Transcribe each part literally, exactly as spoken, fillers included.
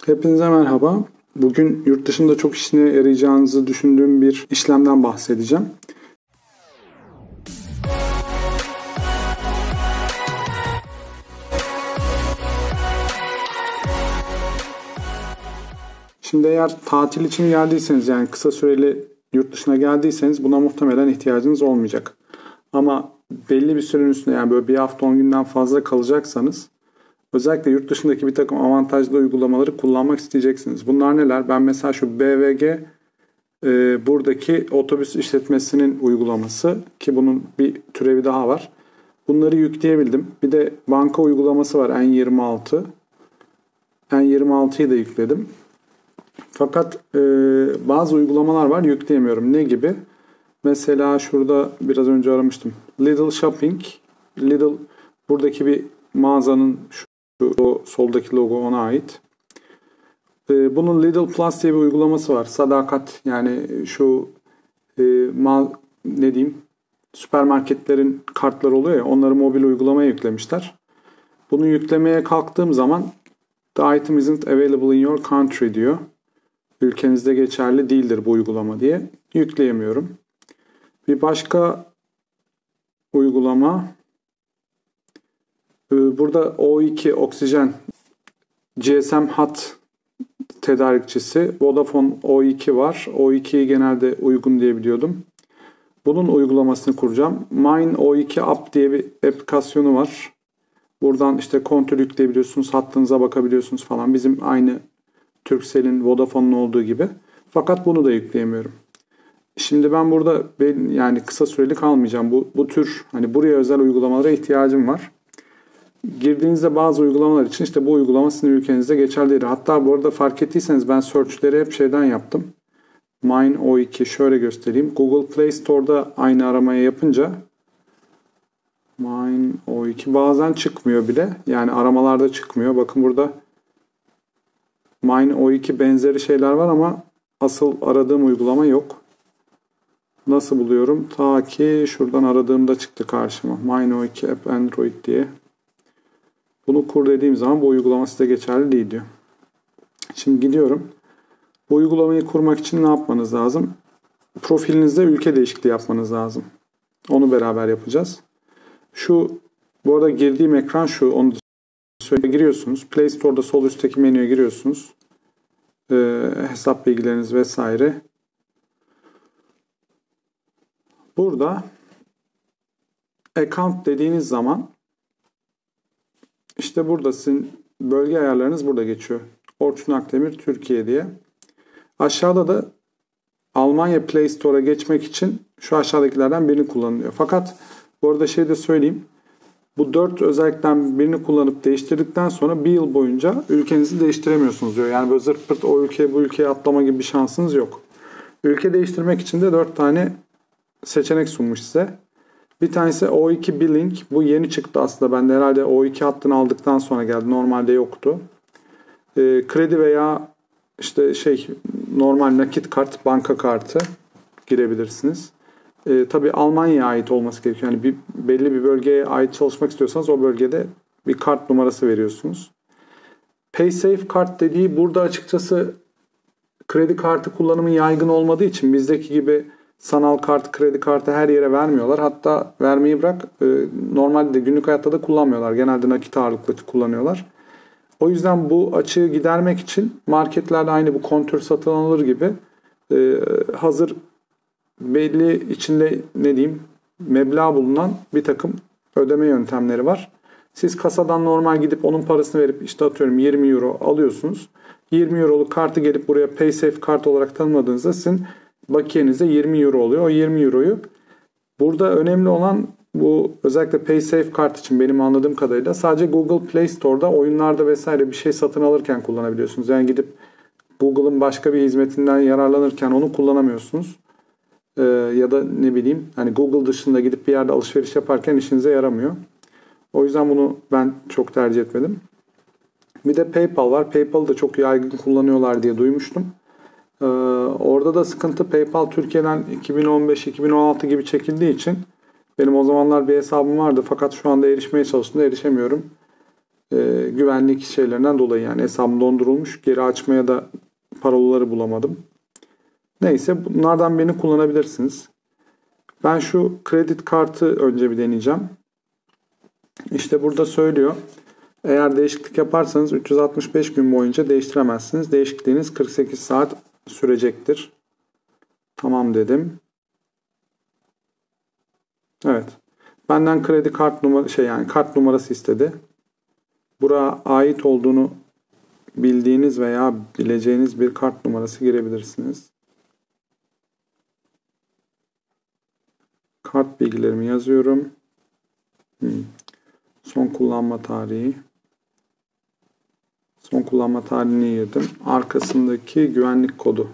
Hepinize merhaba. Bugün yurt dışında çok işine yarayacağınızı düşündüğüm bir işlemden bahsedeceğim. Şimdi eğer tatil için geldiyseniz, yani kısa süreli yurt dışına geldiyseniz buna muhtemelen ihtiyacınız olmayacak. Ama belli bir sürenin üstünde, yani böyle bir hafta on günden fazla kalacaksanız özellikle yurt dışındaki bir takım avantajlı uygulamaları kullanmak isteyeceksiniz. Bunlar neler? Ben mesela şu B V G e, buradaki otobüs işletmesinin uygulaması, ki bunun bir türevi daha var. Bunları yükleyebildim. Bir de banka uygulaması var, N yirmi altı. N yirmi altıyı da yükledim. Fakat e, bazı uygulamalar var, yükleyemiyorum. Ne gibi? Mesela şurada biraz önce aramıştım. Lidl Shopping. Lidl buradaki bir mağazanın şu o soldaki logo ona ait. E, bunun Lidl Plus diye bir uygulaması var. Sadakat, yani şu e, ma ne diyeyim süpermarketlerin kartları oluyor ya, onları mobil uygulamaya yüklemişler. Bunu yüklemeye kalktığım zaman the item isn't available in your country diyor. Ülkenizde geçerli değildir bu uygulama diye. Yükleyemiyorum. Bir başka uygulama, burada O iki Oksijen G S M hat tedarikçisi. Vodafone O iki var. O ikiyi genelde uygun diye biliyordum. Bunun uygulamasını kuracağım. Mine O iki App diye bir aplikasyonu var. Buradan işte kontrol yükleyebiliyorsunuz, hattınıza bakabiliyorsunuz falan. Bizim aynı Turkcell'in, Vodafone'un olduğu gibi. Fakat bunu da yükleyemiyorum. Şimdi ben burada ben, yani kısa süreli kalmayacağım. Bu, bu tür hani buraya özel uygulamalara ihtiyacım var. Girdiğinizde bazı uygulamalar için işte bu uygulama sizin ülkenizde geçerli değil. Hatta bu arada fark ettiyseniz ben search'leri hep şeyden yaptım. Mine O iki şöyle göstereyim. Google Play Store'da aynı aramayı yapınca Mine O iki bazen çıkmıyor bile. Yani aramalarda çıkmıyor. Bakın burada Mine O iki benzeri şeyler var ama asıl aradığım uygulama yok. Nasıl buluyorum? Ta ki şuradan aradığımda çıktı karşıma. Mine O iki App Android diye. Bunu kur dediğim zaman bu uygulama size geçerli değil diyor. Şimdi gidiyorum. Bu uygulamayı kurmak için ne yapmanız lazım? Profilinizde ülke değişikliği yapmanız lazım. Onu beraber yapacağız. Şu, bu arada girdiğim ekran şu. Onu da söyle giriyorsunuz. Play Store'da sol üstteki menüye giriyorsunuz. Ee, hesap bilgileriniz vesaire. Burada account dediğiniz zaman işte burada sizin bölge ayarlarınız burada geçiyor. Orçun Akdemir Türkiye diye. Aşağıda da Almanya Play Store'a geçmek için şu aşağıdakilerden birini kullanılıyor. Fakat bu arada şey de söyleyeyim. Bu dört özellikten birini kullanıp değiştirdikten sonra bir yıl boyunca ülkenizi değiştiremiyorsunuz diyor. Yani böyle zırt pırt o ülkeye bu ülkeye atlama gibi bir şansınız yok. Ülke değiştirmek için de dört tane seçenek sunmuş size. Bir tanesi O iki Billing. Bu yeni çıktı aslında. Ben de herhalde O iki hattını aldıktan sonra geldi. Normalde yoktu. Ee, kredi veya işte şey normal nakit kart, banka kartı girebilirsiniz. Ee, tabii Almanya'ya ait olması gerekiyor. Yani bir, belli bir bölgeye ait çalışmak istiyorsanız o bölgede bir kart numarası veriyorsunuz. PaySafe kart dediği, burada açıkçası kredi kartı kullanımı yaygın olmadığı için bizdeki gibi sanal kart, kredi kartı her yere vermiyorlar. Hatta vermeyi bırak, e, normalde günlük hayatta da kullanmıyorlar. Genelde nakit ağırlıklı kullanıyorlar. O yüzden bu açığı gidermek için marketlerde aynı bu kontör satın alır gibi e, hazır belli içinde ne diyeyim meblağ bulunan bir takım ödeme yöntemleri var. Siz kasadan normal gidip onun parasını verip işte atıyorum yirmi euro alıyorsunuz. yirmi euroluk kartı gelip buraya PaySafe kart olarak tanımladığınızda sizin bakiyenizde yirmi euro oluyor. O yirmi euroyu burada önemli olan bu, özellikle PaySafe kart için benim anladığım kadarıyla sadece Google Play Store'da oyunlarda vesaire bir şey satın alırken kullanabiliyorsunuz. Yani gidip Google'ın başka bir hizmetinden yararlanırken onu kullanamıyorsunuz. Ee, ya da ne bileyim hani Google dışında gidip bir yerde alışveriş yaparken işinize yaramıyor. O yüzden bunu ben çok tercih etmedim. Bir de PayPal var. PayPal'ı da çok yaygın kullanıyorlar diye duymuştum. Ee, orada da sıkıntı, PayPal Türkiye'den iki bin on beş iki bin on altı gibi çekildiği için benim o zamanlar bir hesabım vardı fakat şu anda erişmeye çalıştığımda erişemiyorum. e, güvenlik şeylerinden dolayı, yani hesabım dondurulmuş. Geri açmaya da parolaları bulamadım. Neyse, bunlardan birini kullanabilirsiniz. Ben şu kredi kartı önce bir deneyeceğim. İşte burada söylüyor. Eğer değişiklik yaparsanız üç yüz altmış beş gün boyunca değiştiremezsiniz. Değişikliğiniz kırk sekiz saat sürecektir. Tamam dedim. Evet. Benden kredi kart numara şey yani kart numarası istedi. Buraya ait olduğunu bildiğiniz veya bileceğiniz bir kart numarası girebilirsiniz. Kart bilgilerimi yazıyorum. Hmm. Son kullanma tarihi. Son kullanma tarihini girdim. Arkasındaki güvenlik kodu.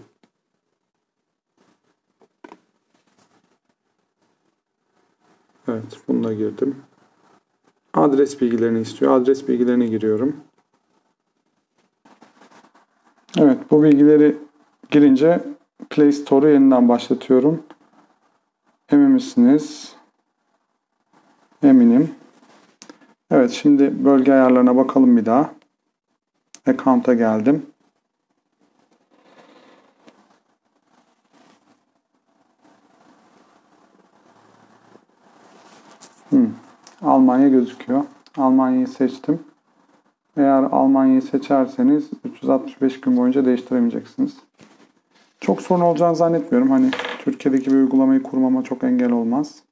Evet, bunu da girdim. Adres bilgilerini istiyor. Adres bilgilerini giriyorum. Evet, bu bilgileri girince Play Store'u yeniden başlatıyorum. Emin misiniz? Eminim. Evet, şimdi bölge ayarlarına bakalım bir daha. Account'a geldim. Hmm. Almanya gözüküyor. Almanya'yı seçtim. Eğer Almanya'yı seçerseniz üç yüz altmış beş gün boyunca değiştiremeyeceksiniz. Çok sorun olacağını zannetmiyorum. Hani Türkiye'deki bir uygulamayı kurmama çok engel olmaz.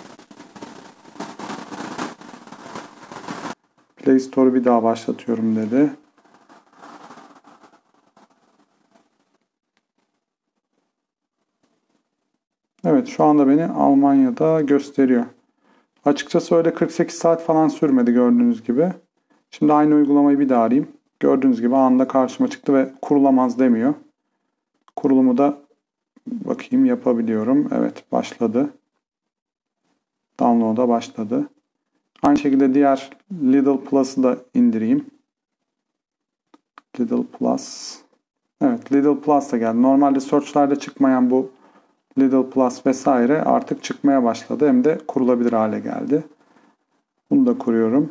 Play Store'u bir daha başlatıyorum dedi. Evet, şu anda beni Almanya'da gösteriyor. Açıkçası öyle kırk sekiz saat falan sürmedi gördüğünüz gibi. Şimdi aynı uygulamayı bir daha arayayım. Gördüğünüz gibi anında karşıma çıktı ve kurulamaz demiyor. Kurulumu da bakayım yapabiliyorum. Evet, başladı. Download'a başladı. Aynı şekilde diğer Lidl Plus'ı da indireyim. Lidl Plus. Evet, Lidl Plus da geldi. Normalde search'larda çıkmayan bu Lidl Plus vesaire artık çıkmaya başladı. Hem de kurulabilir hale geldi. Bunu da kuruyorum.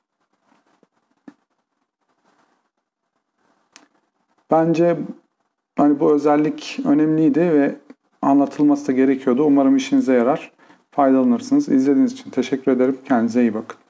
Bence hani bu özellik önemliydi ve anlatılması da gerekiyordu. Umarım işinize yarar. Faydalanırsınız. İzlediğiniz için teşekkür ederim. Kendinize iyi bakın.